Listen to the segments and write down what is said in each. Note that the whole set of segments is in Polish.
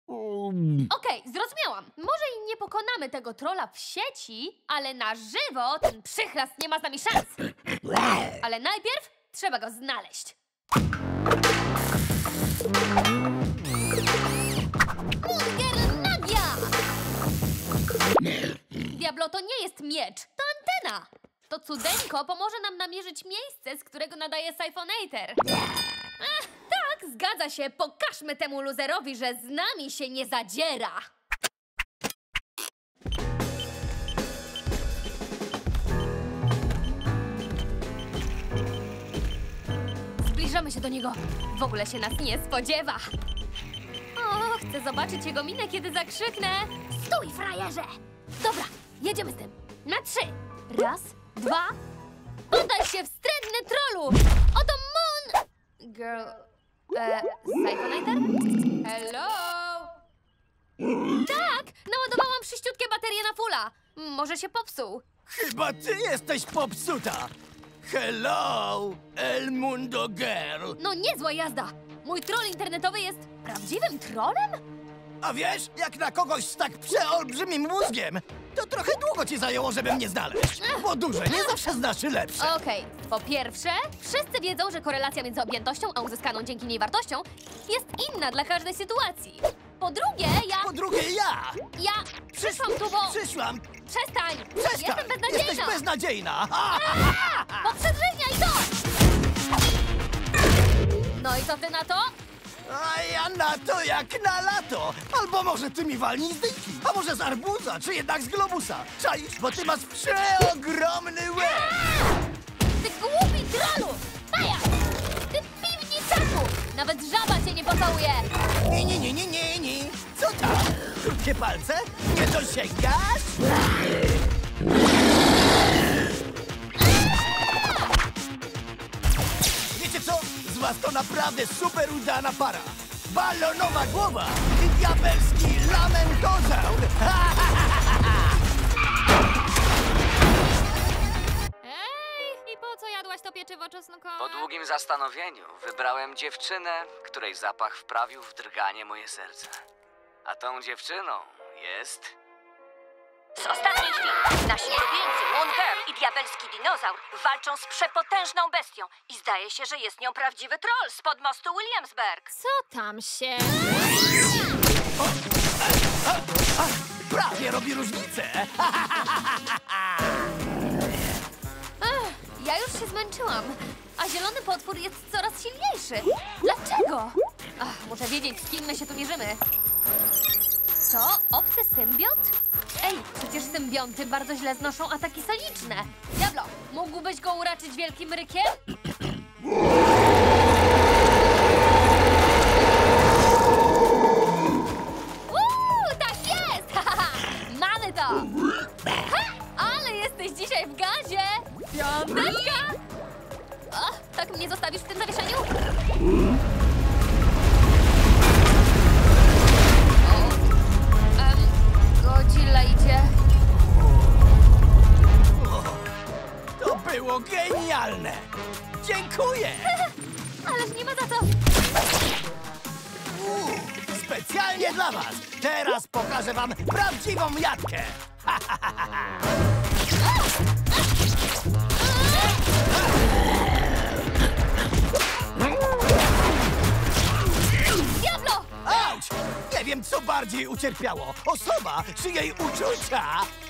Okej, zrozumiałam. Może i nie pokonamy tego trolla w sieci, ale na żywo ten przychrast nie ma z nami szans. Ale najpierw trzeba go znaleźć. Moon Nagia! Diablo, to nie jest miecz, to antena. To cudeńko pomoże nam namierzyć miejsce, z którego nadaje Siphonator. Tak, zgadza się. Pokażmy temu luzerowi, że z nami się nie zadziera. Zbliżamy się do niego. W ogóle się nas nie spodziewa. O, chcę zobaczyć jego minę, kiedy zakrzyknę. Stój, frajerze! Dobra, jedziemy z tym. Na 3. Raz, 2. Poddaj się, wstrętny trollu! Oto Moon... Girl... Siphonator? Hello? Tak! Naładowałam przyściutkie baterie na fulla. Może się popsuł. Chyba ty jesteś popsuta! Hello, El Mundo Girl! No niezła jazda! Mój troll internetowy jest prawdziwym trollem? A wiesz, jak na kogoś z tak przeolbrzymim mózgiem, to trochę długo ci zajęło, żeby mnie znaleźć. Bo duże nie zawsze znaczy lepsze. Okej, po pierwsze, wszyscy wiedzą, że korelacja między objętością a uzyskaną dzięki niej wartością jest inna dla każdej sytuacji. Po drugie, Po drugie, ja przyszłam tu, bo... Przyszłam! Przestań! Przestań! Jestem beznadziejna! Jesteś beznadziejna! Poprzedrzewniaj to! No i co ty na to? A ja na to jak na lato! Albo może ty mi walnij z dyjki, a może z arbuza, czy jednak z globusa. Czaisz, bo ty masz przeogromny łeb! Ty głupi trollu! Pajac! Ty piwniczaku! Nawet żaba cię nie pocałuje! Nie. Co tam? Krótkie palce? Nie dosięgasz? Wiecie co? Z was to naprawdę super udana para. Balonowa głowa i diabelski lamentozaur. Ej, i po co jadłaś to pieczywo czosnkowe? Po długim zastanowieniu wybrałem dziewczynę, której zapach wprawił w drganie moje serce. A tą dziewczyną jest... Z ostatniej chwili nasi ulubieńcy Moon Girl i diabelski dinozaur walczą z przepotężną bestią i zdaje się, że jest nią prawdziwy troll spod mostu Williamsburg. Co tam się... Prawie robi różnicę. Ja już się zmęczyłam, a zielony potwór jest coraz silniejszy. Dlaczego? Muszę wiedzieć, z kim my się tu mierzymy. Co? Obcy symbiont? Ej, przecież symbionty bardzo źle znoszą ataki soniczne. Diablo, mógłbyś go uraczyć wielkim rykiem? Tak jest! Mamy to! Ale jesteś dzisiaj w gazie! Piąteczka! Tak mnie zostawisz w tym zawieszeniu? Godzilla idzie. To było genialne! Dziękuję! Ależ nie ma za to! Specjalnie dla was! Teraz pokażę wam prawdziwą jatkę! Diablo! Auć! Nie wiem, co bardziej ucierpiało. Osoba czy jej uczucia?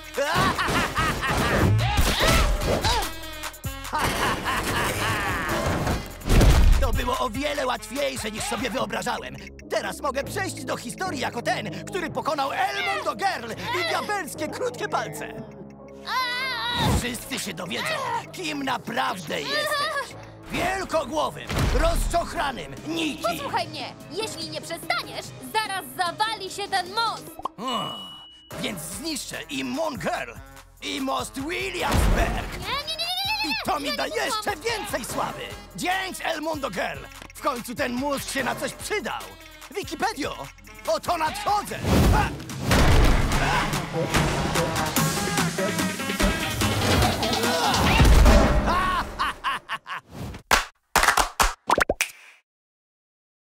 To było o wiele łatwiejsze niż sobie wyobrażałem. Teraz mogę przejść do historii jako ten, który pokonał El Mundo Girl i diabelskie krótkie palce. Wszyscy się dowiedzą, kim naprawdę jesteś. Wielkogłowym, rozczochranym, nikim. Posłuchaj mnie! Jeśli nie przestaniesz, zaraz zawali się ten most! Więc zniszczę i Moon Girl, i most Williamsburg. Nie! I to mi da jeszcze więcej sławy! Dzięki, El Mundo Girl! W końcu ten mózg się na coś przydał! Wikipedio! Oto nadchodzę!